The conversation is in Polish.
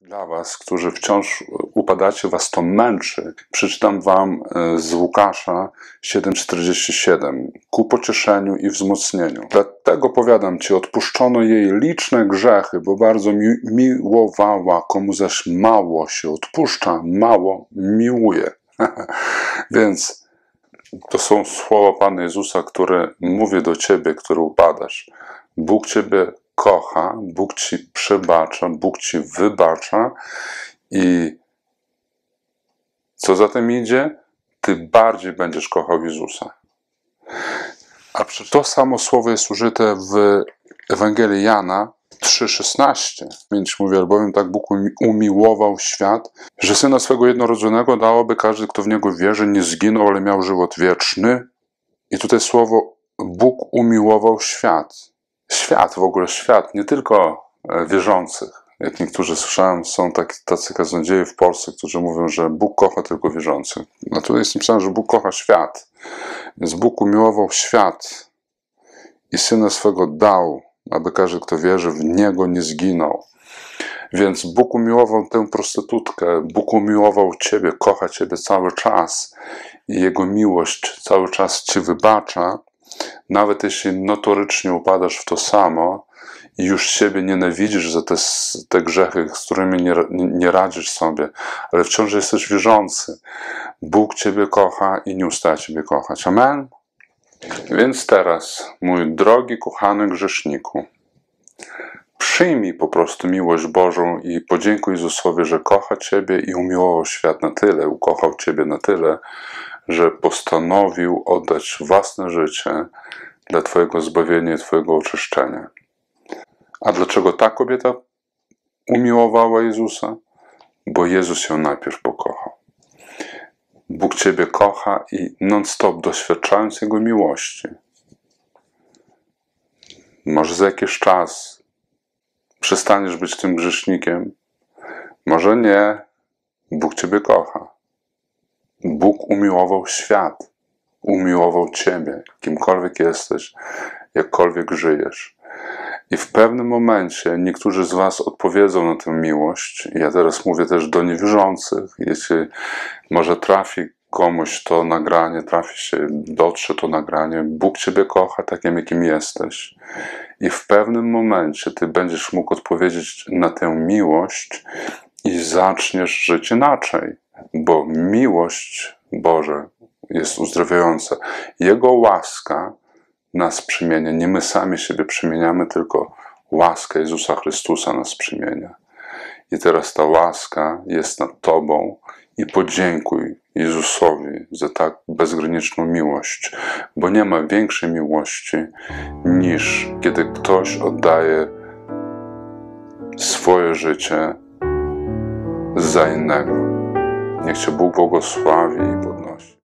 Dla was, którzy wciąż upadacie, was to męczy, przeczytam wam z Łukasza 7,47. Ku pocieszeniu i wzmocnieniu. Dlatego powiadam ci, odpuszczono jej liczne grzechy, bo bardzo miłowała, komu zaś mało się odpuszcza, mało miłuje. Więc to są słowa Pana Jezusa, które mówię do ciebie, który upadasz. Bóg ciebie kocha, Bóg ci przebacza, Bóg ci wybacza i co za tym idzie, ty bardziej będziesz kochał Jezusa. A przecież to samo słowo jest użyte w Ewangelii Jana 3,16. Więc mówi, albowiem tak Bóg umiłował świat, że Syna swego jednorodzonego dał, aby każdy, kto w Niego wierzy, nie zginął, ale miał żywot wieczny. I tutaj słowo Bóg umiłował świat. Świat, w ogóle świat, nie tylko wierzących. Jak niektórzy słyszałem, są tacy kaznodzieje w Polsce, którzy mówią, że Bóg kocha tylko wierzących. A tutaj jest napisane, że Bóg kocha świat. Więc Bóg umiłował świat i Syna swego dał, aby każdy, kto wierzy, w Niego nie zginął. Więc Bóg umiłował tę prostytutkę, Bóg umiłował ciebie, kocha ciebie cały czas i Jego miłość cały czas ci wybacza, nawet jeśli notorycznie upadasz w to samo i już siebie nienawidzisz za te grzechy, z którymi nie radzisz sobie, ale wciąż jesteś wierzący. Bóg ciebie kocha i nie ustaje ciebie kochać. Amen? Więc teraz, mój drogi, kochany grzeszniku, przyjmij po prostu miłość Bożą i podziękuj Jezusowi, że kocha ciebie i umiłował świat na tyle, ukochał ciebie na tyle, że postanowił oddać własne życie dla twojego zbawienia i twojego oczyszczenia. A dlaczego ta kobieta umiłowała Jezusa? Bo Jezus ją najpierw pokochał. Bóg ciebie kocha i non-stop doświadczając Jego miłości. Może za jakiś czas przestaniesz być tym grzesznikiem. Może nie. Bóg ciebie kocha. Bóg umiłował świat. Umiłował ciebie, kimkolwiek jesteś, jakkolwiek żyjesz. I w pewnym momencie niektórzy z was odpowiedzą na tę miłość. Ja teraz mówię też do niewierzących. Jeśli może trafi komuś to nagranie, dotrze to nagranie. Bóg ciebie kocha takim, jakim jesteś. I w pewnym momencie ty będziesz mógł odpowiedzieć na tę miłość i zaczniesz żyć inaczej. Bo miłość Boża jest uzdrawiająca. Jego łaska nas przemienia. Nie my sami siebie przemieniamy, tylko łaska Jezusa Chrystusa nas przemienia. I teraz ta łaska jest nad tobą i podziękuj Jezusowi za tak bezgraniczną miłość, bo nie ma większej miłości niż kiedy ktoś oddaje swoje życie za innego. Niech Cię Bóg błogosławi i podnosi.